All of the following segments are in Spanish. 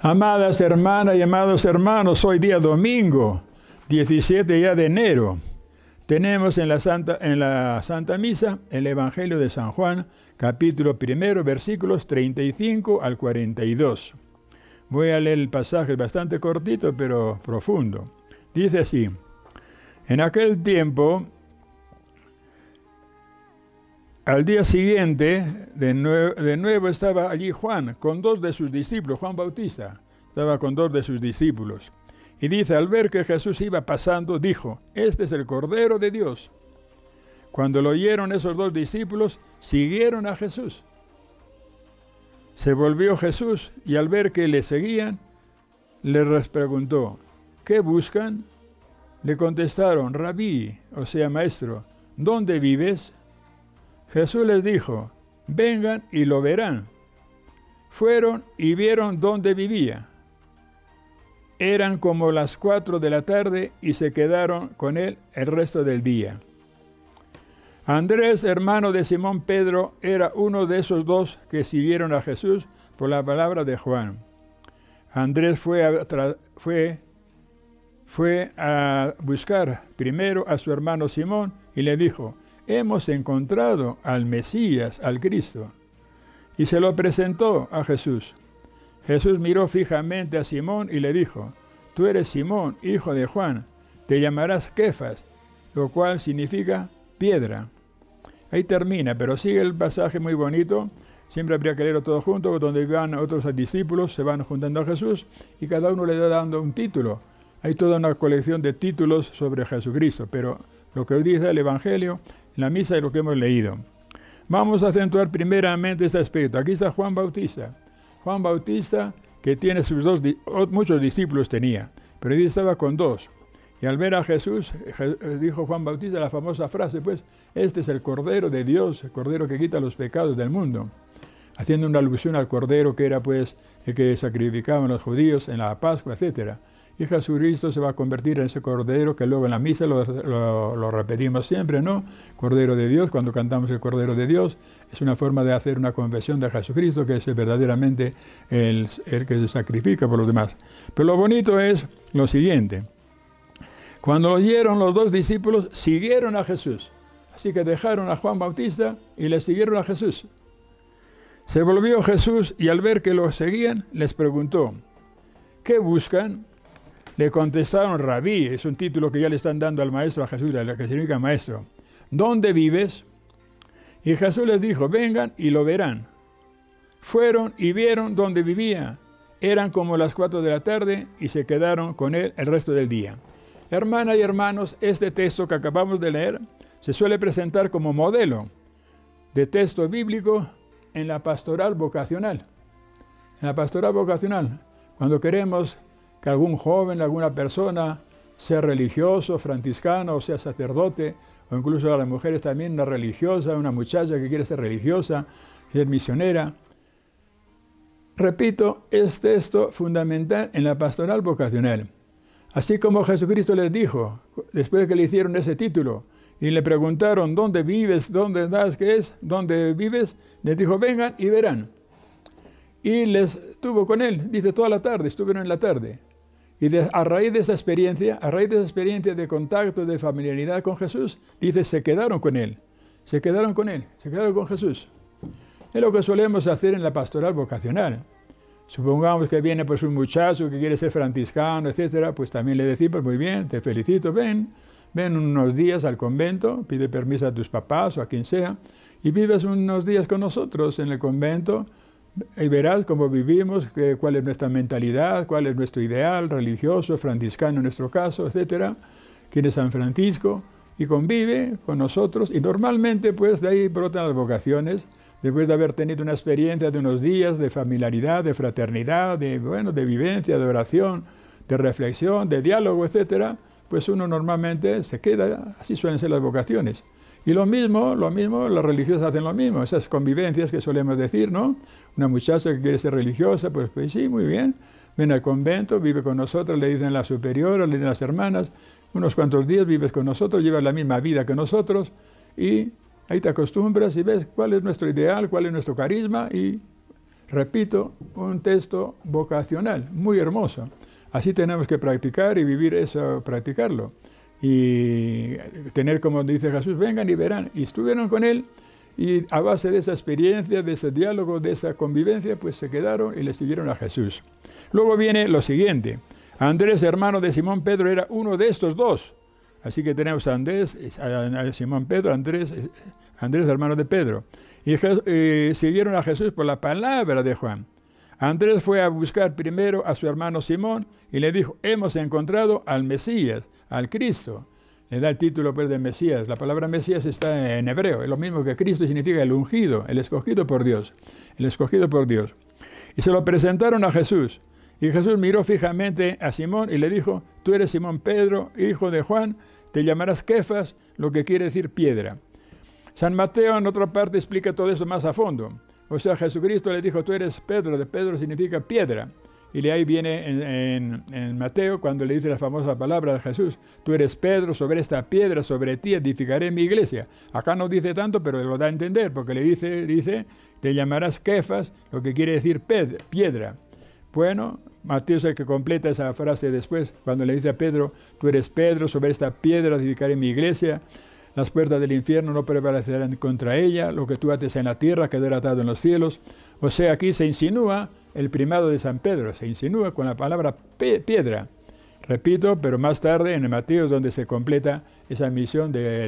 Amadas hermanas y amados hermanos, hoy día domingo, 17 ya de enero, tenemos en la Santa Misa el Evangelio de San Juan, capítulo 1, versículos 35 al 42. Voy a leer el pasaje, bastante cortito, pero profundo. Dice así: en aquel tiempo, al día siguiente, de nuevo estaba allí Juan, con dos de sus discípulos, Juan Bautista, estaba con dos de sus discípulos. Y dice, al ver que Jesús iba pasando, dijo, este es el Cordero de Dios. Cuando lo oyeron esos dos discípulos, siguieron a Jesús. Se volvió Jesús y al ver que le seguían, les preguntó, ¿qué buscan? Le contestaron, Rabí, o sea, maestro, ¿dónde vives? Jesús les dijo, vengan y lo verán. Fueron y vieron dónde vivía. Eran como las 4 de la tarde y se quedaron con él el resto del día. Andrés, hermano de Simón Pedro, era uno de esos dos que siguieron a Jesús por la palabra de Juan. Andrés fue a buscar primero a su hermano Simón y le dijo, hemos encontrado al Mesías, al Cristo. Y se lo presentó a Jesús. Jesús miró fijamente a Simón y le dijo, tú eres Simón, hijo de Juan, te llamarás Kefas, lo cual significa piedra. Ahí termina, pero sigue el pasaje muy bonito. Siempre habría que leerlo todo junto, donde van otros discípulos, se van juntando a Jesús y cada uno le va dando un título. Hay toda una colección de títulos sobre Jesucristo, pero lo que dice el Evangelio, en la misa es lo que hemos leído. Vamos a acentuar primeramente este aspecto. Aquí está Juan Bautista. Juan Bautista, que tiene muchos discípulos tenía, pero él estaba con dos. Y al ver a Jesús, dijo Juan Bautista la famosa frase, pues, este es el Cordero de Dios, el Cordero que quita los pecados del mundo. Haciendo una alusión al Cordero que era, pues, el que sacrificaban los judíos en la Pascua, etc. Y Jesucristo se va a convertir en ese Cordero que luego en la misa lo repetimos siempre, ¿no? Cordero de Dios, cuando cantamos el Cordero de Dios, es una forma de hacer una confesión de Jesucristo, que es verdaderamente el que se sacrifica por los demás. Pero lo bonito es lo siguiente. Cuando lo oyeron los dos discípulos, siguieron a Jesús. Así que dejaron a Juan Bautista y le siguieron a Jesús. Se volvió Jesús y al ver que lo seguían, les preguntó, ¿qué buscan? Le contestaron, Rabí, es un título que ya le están dando al maestro, a Jesús, que significa maestro. ¿Dónde vives? Y Jesús les dijo, vengan y lo verán. Fueron y vieron dónde vivía. Eran como las 4 de la tarde y se quedaron con él el resto del día. Hermanas y hermanos, este texto que acabamos de leer se suele presentar como modelo de texto bíblico en la pastoral vocacional. En la pastoral vocacional, cuando queremos que algún joven, alguna persona sea religioso, franciscano, o sea sacerdote, o incluso a las mujeres también una religiosa, una muchacha que quiere ser religiosa, ser misionera. Repito, es texto fundamental en la pastoral vocacional. Así como Jesucristo les dijo, después que le hicieron ese título, y le preguntaron, ¿dónde vives? ¿Dónde estás? ¿Qué es? ¿Dónde vives? Les dijo, vengan y verán. Y les tuvo con él, dice, toda la tarde, estuvieron en la tarde. Y a raíz de esa experiencia de contacto, de familiaridad con Jesús, dice, se quedaron con él, se quedaron con Jesús. Es lo que solemos hacer en la pastoral vocacional. Supongamos que viene pues un muchacho que quiere ser franciscano, etcétera, pues también le decimos, muy bien, te felicito, ven unos días al convento, pide permiso a tus papás o a quien sea, y vives unos días con nosotros en el convento, y verás cómo vivimos, cuál es nuestra mentalidad, cuál es nuestro ideal religioso, franciscano en nuestro caso, etcétera, quién es San Francisco, y convive con nosotros, y normalmente pues de ahí brotan las vocaciones, después de haber tenido una experiencia de unos días de familiaridad, de fraternidad, de vivencia, de oración, de reflexión, de diálogo, etcétera, pues uno normalmente se queda, así suelen ser las vocaciones. Y lo mismo, las religiosas hacen lo mismo, esas convivencias que solemos decir, ¿no? Una muchacha que quiere ser religiosa, pues sí, muy bien, ven al convento, vive con nosotros, le dicen las superioras, le dicen las hermanas, unos cuantos días vives con nosotros, llevas la misma vida que nosotros, y ahí te acostumbras y ves cuál es nuestro ideal, cuál es nuestro carisma, y Repito, un texto vocacional, muy hermoso. Así tenemos que practicar y vivir eso, practicarlo. Y tener, como dice Jesús, vengan y verán. Y estuvieron con él y a base de esa experiencia, de ese diálogo, de esa convivencia, pues se quedaron y le siguieron a Jesús. Luego viene lo siguiente. Andrés, hermano de Simón Pedro, era uno de estos dos. Así que tenemos a Andrés, a Simón Pedro, Andrés, hermano de Pedro. Y siguieron a Jesús por la palabra de Juan. Andrés fue a buscar primero a su hermano Simón y le dijo, hemos encontrado al Mesías, al Cristo. Le da el título pues de Mesías. La palabra Mesías está en hebreo. Es lo mismo que Cristo, significa el ungido, el escogido por Dios. El escogido por Dios. Y se lo presentaron a Jesús. Y Jesús miró fijamente a Simón y le dijo, tú eres Simón Pedro, hijo de Juan, te llamarás Kefas, lo que quiere decir piedra. San Mateo en otra parte explica todo eso más a fondo. O sea, Jesucristo le dijo, tú eres Pedro, de Pedro significa piedra. Y de ahí viene en Mateo cuando le dice la famosa palabra de Jesús, tú eres Pedro, sobre esta piedra, sobre ti edificaré mi iglesia. Acá no dice tanto, pero lo da a entender, porque le dice, te llamarás Kefas, lo que quiere decir piedra. Bueno, Mateo es el que completa esa frase después, cuando le dice a Pedro, tú eres Pedro, sobre esta piedra edificaré mi iglesia, las puertas del infierno no prevalecerán contra ella, lo que tú ates en la tierra quedará atado en los cielos. O sea, aquí se insinúa el primado de San Pedro, se insinúa con la palabra piedra. Repito, pero más tarde en Mateo es donde se completa esa misión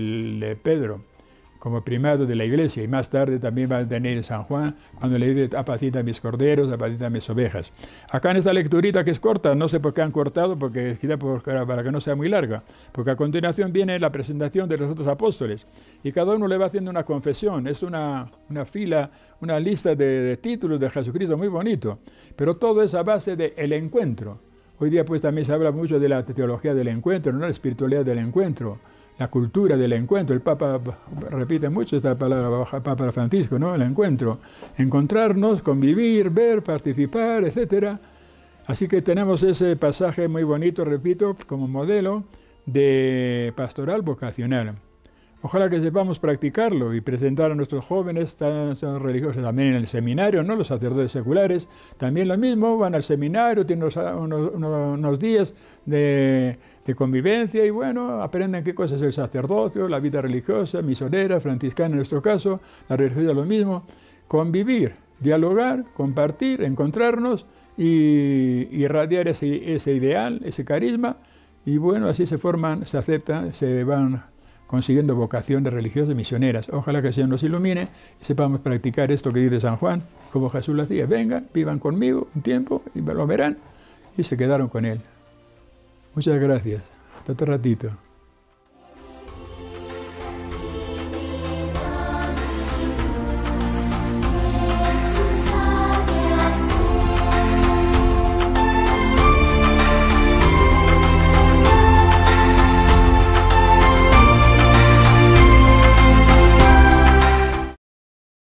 de Pedro como primado de la iglesia, y más tarde también va a tener San Juan cuando le dice apacita mis corderos, apacita mis ovejas. Acá en esta lecturita que es corta, no sé por qué han cortado, porque para que no sea muy larga, porque a continuación viene la presentación de los otros apóstoles y cada uno le va haciendo una confesión, es una fila, una lista de títulos de Jesucristo muy bonito, pero todo es a base del encuentro. Hoy día pues también se habla mucho de la teología del encuentro, no la espiritualidad del encuentro, la cultura del encuentro. El Papa repite mucho esta palabra, Papa Francisco, ¿no? El encuentro, encontrarnos, convivir, ver, participar, etc. Así que tenemos ese pasaje muy bonito, repito, como modelo de pastoral vocacional. Ojalá que sepamos practicarlo y presentar a nuestros jóvenes, son religiosos también en el seminario, ¿no? Los sacerdotes seculares, también lo mismo, van al seminario, tienen unos días de convivencia y bueno, aprenden qué cosa es el sacerdocio, la vida religiosa, misionera, franciscana en nuestro caso, la religiosa lo mismo, convivir, dialogar, compartir, encontrarnos y irradiar ese ideal, ese carisma y bueno, así se forman, se aceptan, se van consiguiendo vocaciones religiosas misioneras. Ojalá que el Señor nos ilumine y sepamos practicar esto que dice San Juan, como Jesús lo hacía, vengan, vivan conmigo un tiempo y lo verán, y se quedaron con él. Muchas gracias. Hasta otro ratito.